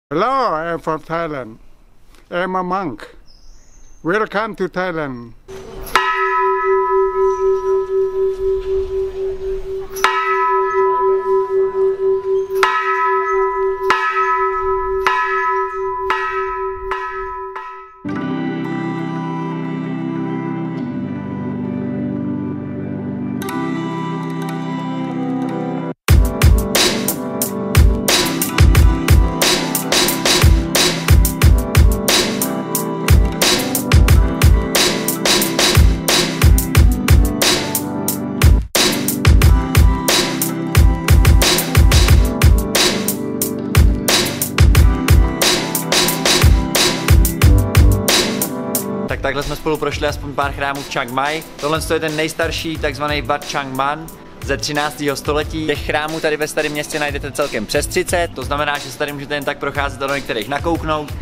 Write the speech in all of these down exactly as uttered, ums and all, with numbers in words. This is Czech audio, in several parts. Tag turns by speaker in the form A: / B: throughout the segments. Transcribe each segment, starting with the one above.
A: Hello, I am from Thailand. I am a monk. Welcome to Thailand.
B: Tak takhle jsme spolu prošli aspoň pár chrámů v Chiang Mai. Tohle je ten nejstarší takzvaný Wat Chang Man ze třináctého století. Těch chrámů tady ve starém městě najdete celkem přes třicet, to znamená, že se tady můžete jen tak procházet a do některých nakouknout.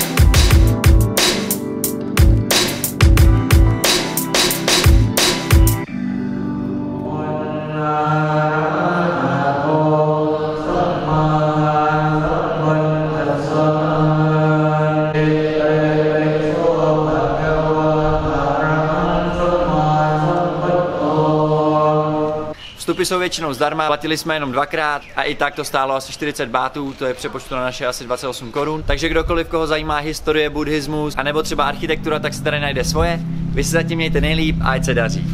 B: Vstupy jsou většinou zdarma, platili jsme jenom dvakrát a i tak to stálo asi čtyřicet bátů, to je přepočtu na naše asi dvacet osm korun. Takže kdokoliv, koho zajímá historie, buddhismus a nebo třeba architektura, tak si tady najde svoje. Vy si zatím mějte nejlíp a ať se daří.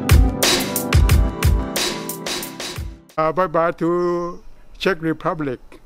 A: Uh, bye bye to Czech Republic.